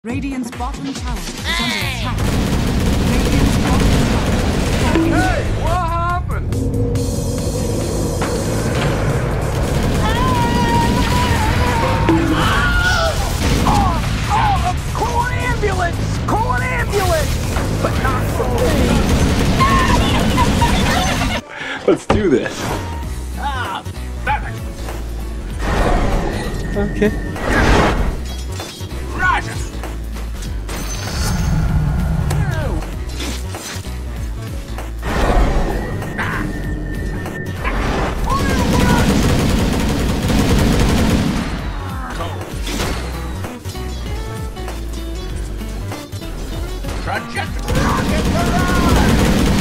Radiant's bottom tower is under attack. Radiant's bottom tower. Hey, what happened? Call an ambulance! Call an ambulance! But not for me. Let's do this. Ah, perfect. Okay. Roger. Project rocket barrage!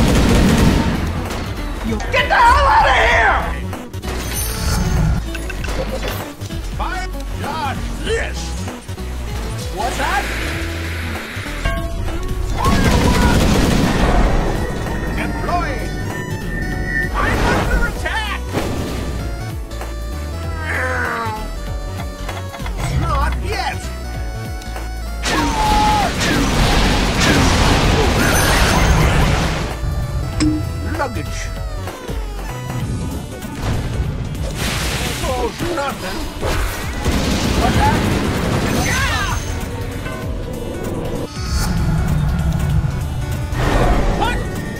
Get the hell out of here! Fire! Dodge this! What's that? Deploying! I'm under attack! Not yet! Luggage. Oh, nothing. What's that? What?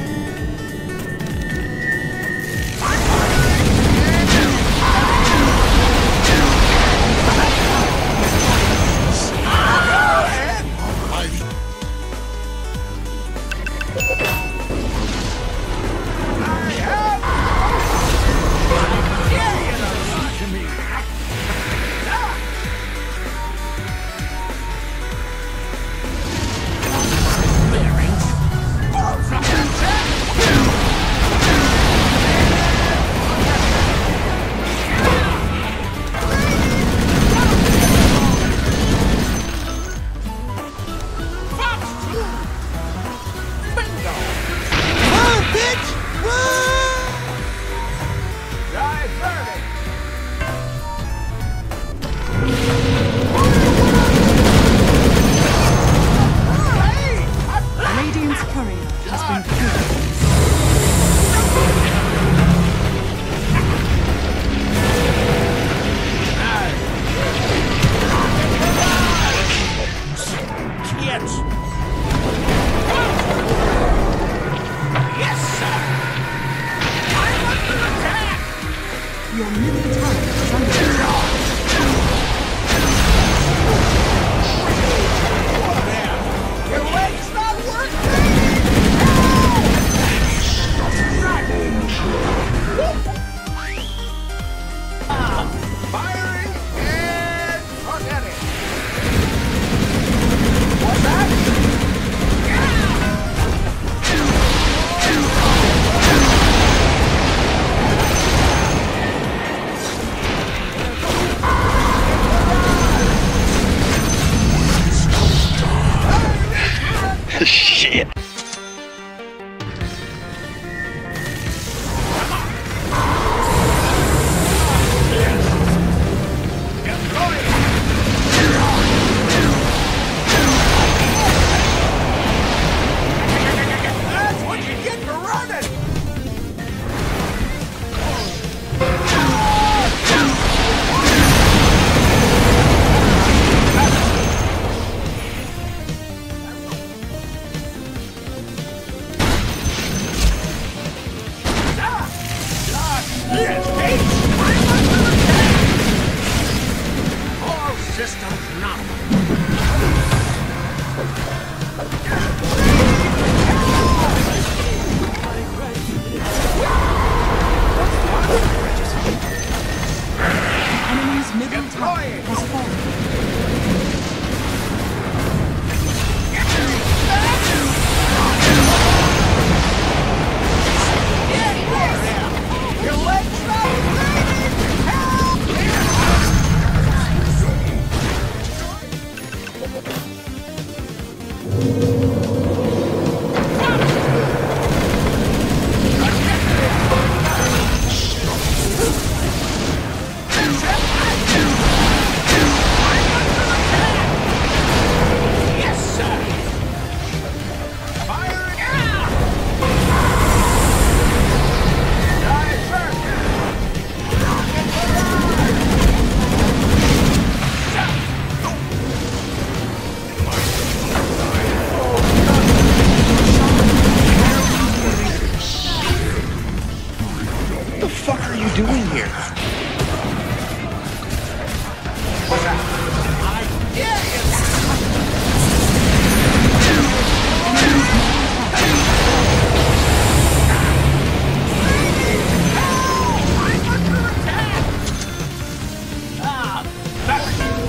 Radiant's courier has been killed. Yes, sir! I'm under attack! Your middle tower is under attack. Your leg's not working! Firing and forget it! What's that? Shit. That's what you get for running! Yes, H! I'm under attack! All systems nominal. Enemy's middle tower has fallen. Your leg's not working! Help! you doing here? What's that? I dare you! I'm under attack! Back!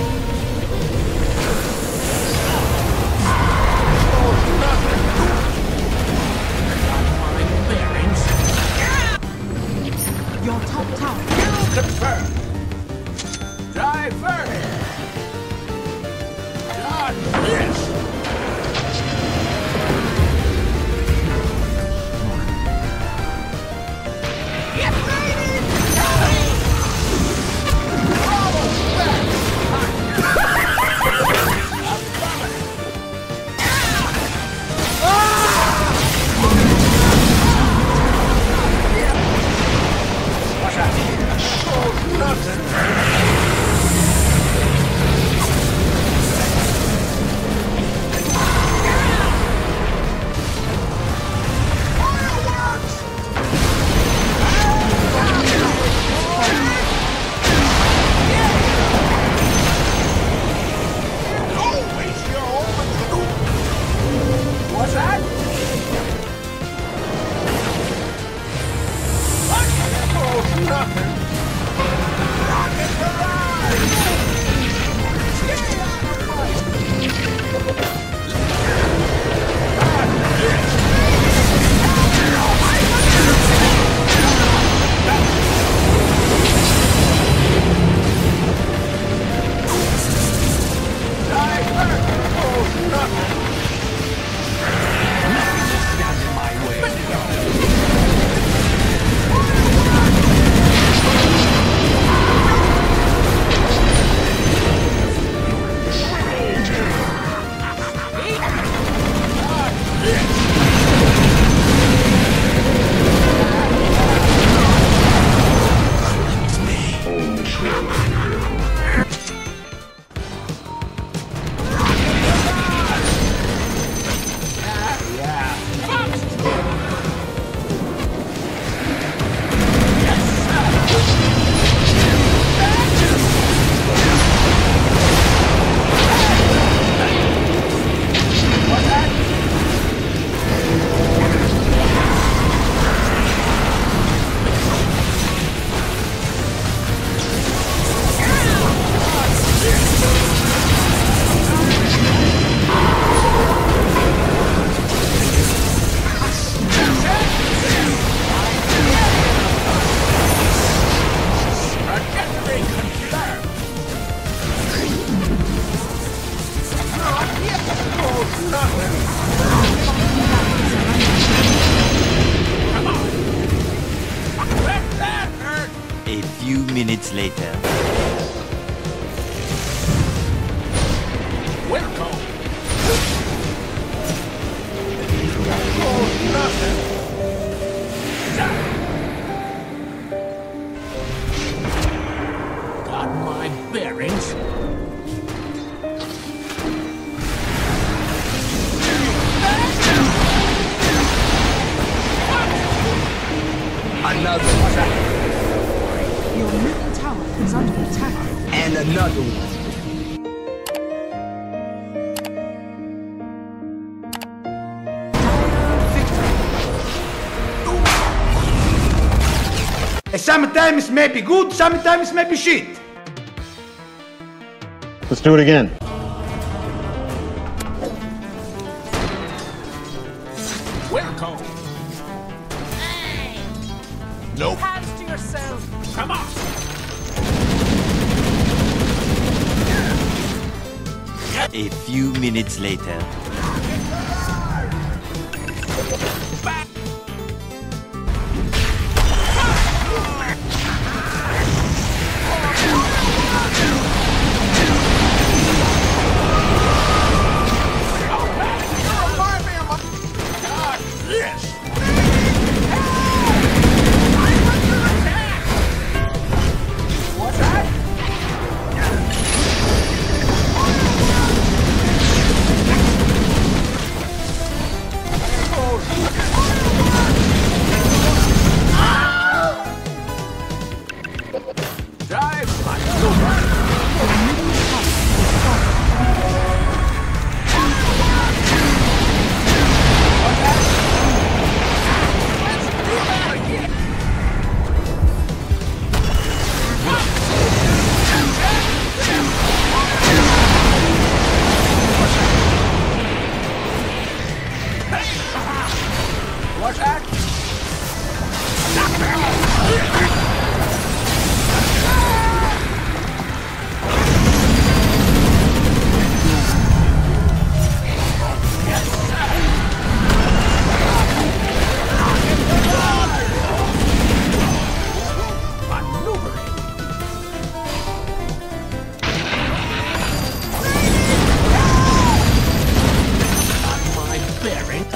Your top tower. Kill confirmed. Divert. God, this. Get ready. Bravo back. What's that? Oh, nothing. What's that? Oh, nothing. Rocket barrage! Stay out of A few minutes later. Welcome. Oh, nothing. Got my bearings. Another one. Your middle tower is under attack. And another one. Sometimes may be good, sometimes may be shit. Let's do it again. Welcome. Hey. Nope. Hands to yourself. Come on. A few minutes later. Back.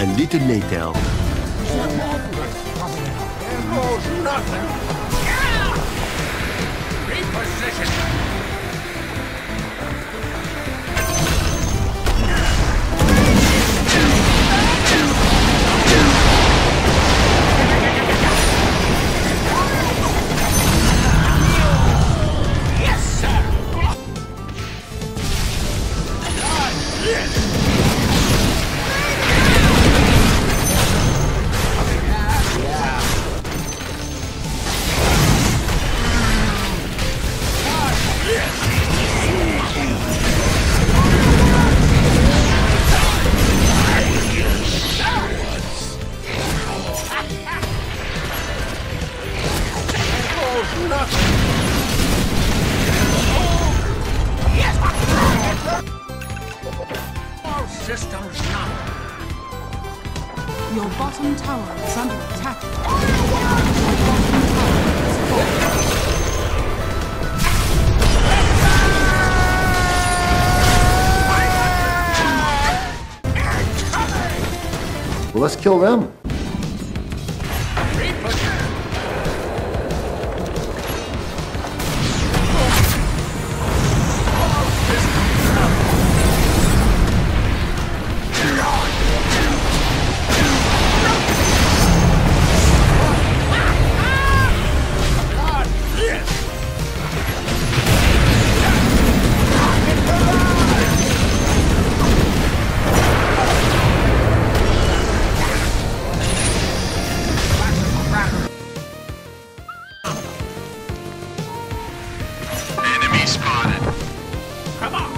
A little later. Reposition. Systems not. Your bottom tower is under attack. Your bottom tower is falling. Well, let's kill them. Enemy spotted. Come on.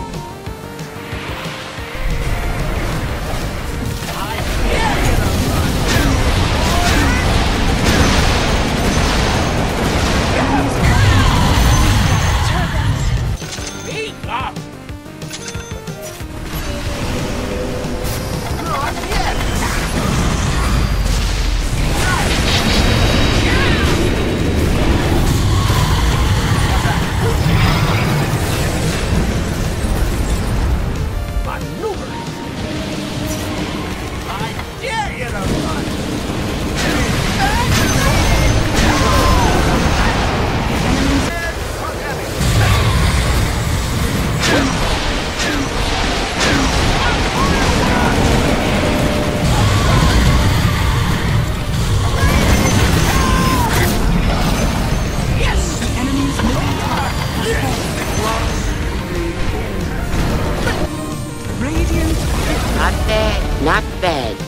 Not bad, not bad.